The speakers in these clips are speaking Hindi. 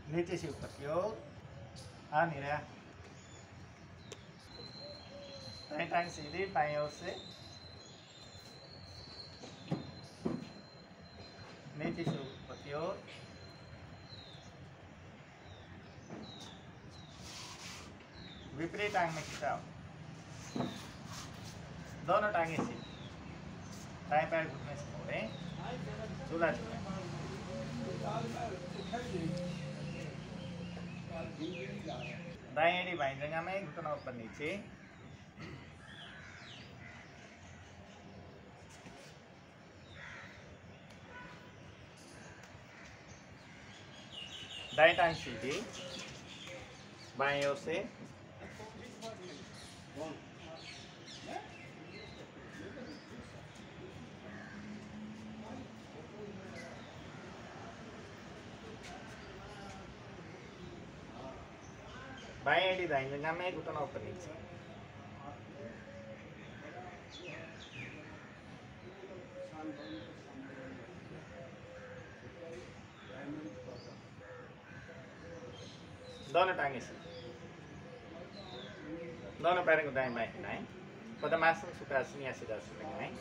नीचे से ऊपर की ओर, आ नहीं रहा। दाएं टांग सीधी, बाएं ओर से नीचे से ऊपर की ओर, विपरीत टांग में खिंचाओ, दोनों टांगे सीधी, दाएं पैर घुटने से मोड़े, झूला झूलें। दाएं एड़ी बाएं जगह में, घुटना ऊपर नीचे, दाएं टांग सीधी, बाएं ओर से बाएं एड़ी दाएं जगह में, घुटना ऊपर नीचे, दोनों टांगे सीधी, दोनों पैरों को दाएं बाएं हिलाएं, पद्मासन, सुखासन या सिद्धासन लगाएं।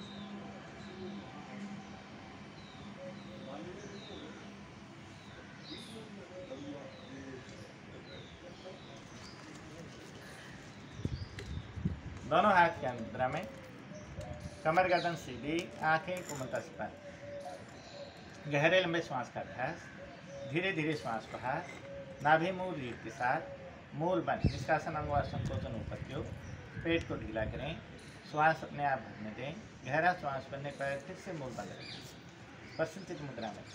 दोनों हाथ की मुद्रा में, कमर गर्दन सीधी, आंखें कोमलता से बंद। गहरे लंबे श्वास का अभ्यास। धीरे धीरे श्वास को हाथ, नाभि मूल रीढ़ के साथ, मूल बंद, निष्कासन अंगवार संकोचन ऊपर की ओर, पेट को ढीला करें, श्वास अपने आप भरने दें। गहरा श्वास बनने पर फिर से मूल बंद रखें, प्रसन्नचित्त मुद्रा में।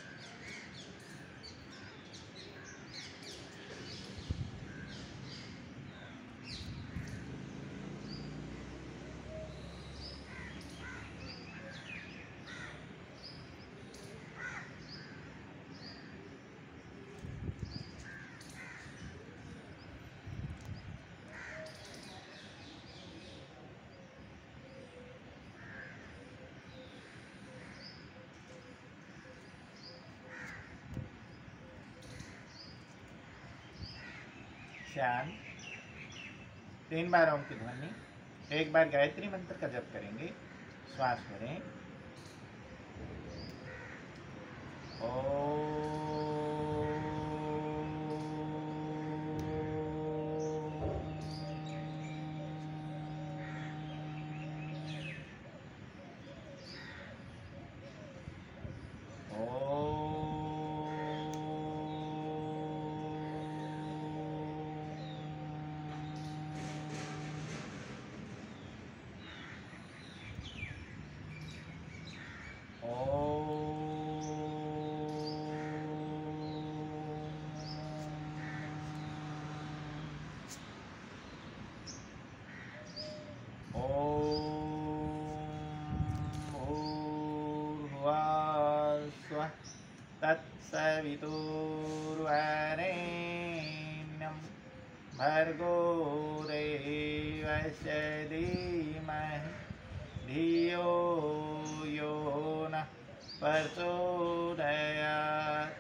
शांत। 3 बार ओम की ध्वनि, 1 बार गायत्री मंत्र का जप करेंगे। श्वास भरें। ओम। तत्सवितुर्वरेण्यं भर्गो देवस्य धीमहि धियो यो नः प्रचोदयात्।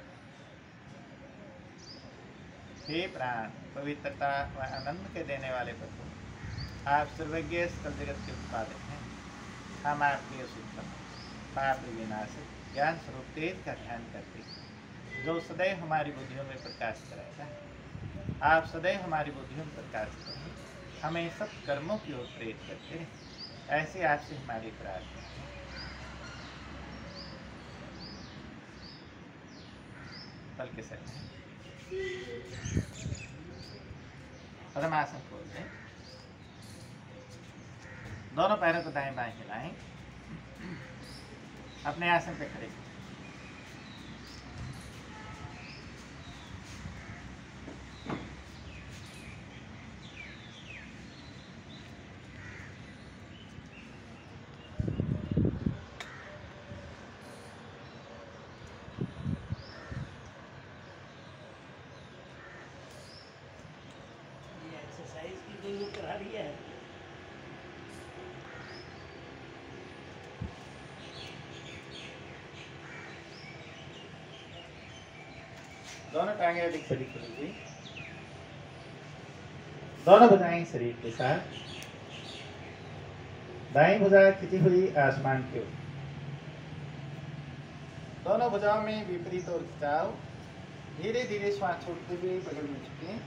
हे प्राण, पवित्रता व आनंद के देने वाले प्रभु, आप सर्वज्ञ सकल जगत के उत्पादक हैं। हम आपके अशुद्धम पाप विनाशक ज्ञान स्वरूप तेज का ध्यान करते हैं, जो सदैव हमारी बुद्धियों में प्रकाश कराएगा। आप सदैव हमारी बुद्धियों में प्रकाश करें, हमें सब कर्मों की ओर प्रेरित करते हैं। ऐसे आपसे हमारी प्रार्थना है। पल के सर पद्मासन खोल दें। दोनों पैरों को दाएं बाएं हिलाएं। अपने आसन पे खड़े। एक्सरसाइज की कोई करा रही है। दोनों टांगे अधिक से अधिक खुलेगी। दोनों भुजाएं शरीर के साथ। दाईं भुजा खिंची हुई आसमान की ओर। दोनों भुजाओं में विपरीत और खिंचाव। धीरे धीरे श्वास छोड़ते हुए बगल में झुकें।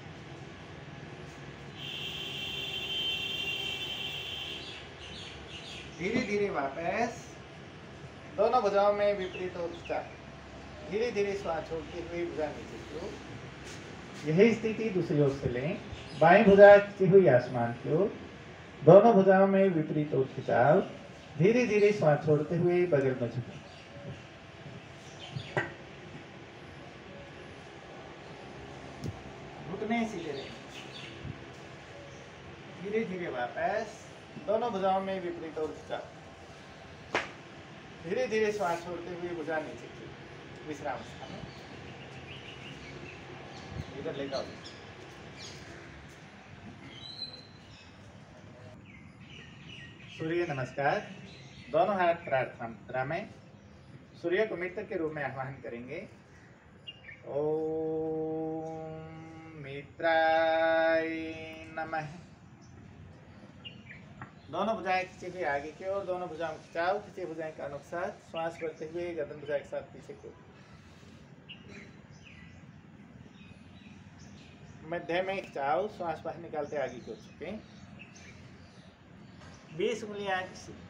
धीरे धीरे वापस। दोनों भुजाओं में विपरीत और खिंचाव। धीरे धीरे श्वास छोड़ते हुए भुजा नीचे की ओर। यही स्थिति दूसरी ओर से लें। बाईं भुजा खिंची हुई आसमान की ओर। दोनों भुजाओं में विपरीत और खिंचाव। धीरे धीरे श्वास छोड़ते हुए बगल में झुकें। घुटने सीधे रखें। धीरे धीरे वापस। दोनों भुजाओं में विपरीत और खिंचाव। धीरे धीरे श्वास छोड़ते हुए भुजा नीचे की विश्राम स्थान में। इधर ले जाओ। सूर्य नमस्कार। दोनों हाथ प्रार्थना मुद्रा में। सूर्य को मित्र के रूप में आह्वान करेंगे। ओम मित्राय नमः। दोनों भुजाएं खींची हुई आगे की ओर। दोनों भुजाओं में खिंचाव। खींचे भुजाएं का अनुसार श्वास भरते हुए गर्दन भुजा के साथ पीछे की ओर। मध्य में खिंचाव। श्वास बाहर निकालते आगे की ओर झुकें। 20 उंगलियां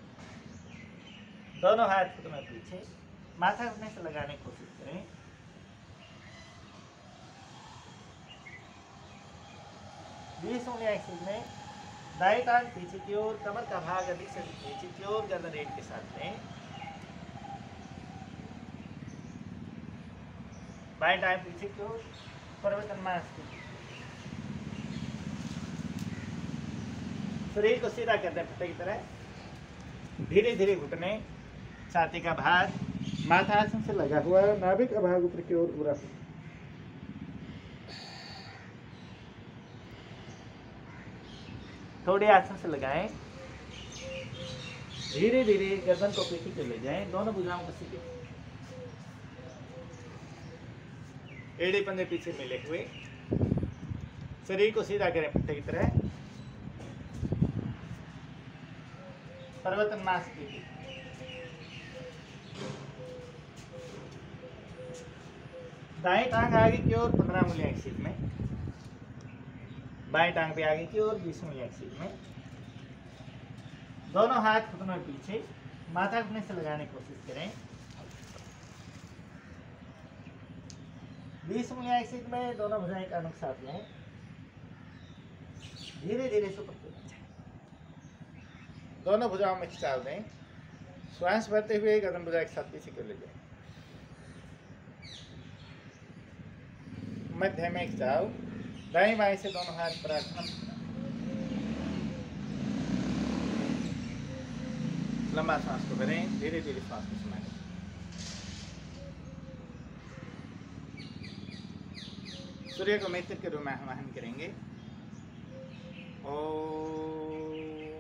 दोनों हाथ घुटने पीछे। माथा घुटने से लगाने की कोशिश करें। बीस उंगलियां में दाएं टांग पीछे की ओर। कमर का भाग अधिक से अधिक नीचे की ओर गर्दन रेट के साथ लें। बाएं टांग पीछे की ओर। पर्वतन्यास। शरीर को सीधा कर दें पट्टे की तरह। धीरे धीरे घुटने, छाती का भाग माथा आसन से लगा हुआ। नाभिक का भाग ऊपर की ओर पूरा। थोड़े आसन से लगाएं। धीरे धीरे गर्दन को पीछे को ले जाएं। दोनों भुजाओं को सीधे। एड़ी पंजे पीछे मिले हुए। शरीर को सीधा करें पट्टे की तरह। पर्वतन्यास की। दाएं टांग आगे की ओर 15 उंगलियां एक सीध में। बाएं टांग भी आगे की ओर 20 उंगलियां एक सीध में। दोनों हाथ घुटनों के पीछे। माथा घुटने से लगाने की कोशिश करें। 20 उंगलियां एक सीध में। दोनों भुजाएं का अनुक साथ लें। धीरे धीरे से ऊपर जाएं। दोनों भुजाओं में खिंचाव दें। श्वास भरते हुए गर्दन भुजा के साथ पीछे को ले जाएं। मध्य में खिंचाव। दाएं बाएं से दोनों हाथ प्रार्थना। लंबा सांस को भरें। धीरे धीरे श्वास को समाएं। सूर्य को मित्र के रूप में आह्वान करेंगे। ओम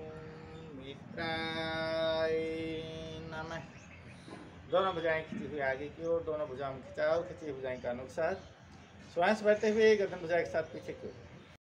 मित्राय नमः। दोनों भुजाएं खींची हुई आगे की ओर। दोनों भुजाओं में खिंचाव। खींची भुजाएं का अनुसार श्वास भरते हुए गर्दन भुजा के साथ पीछे की ओर।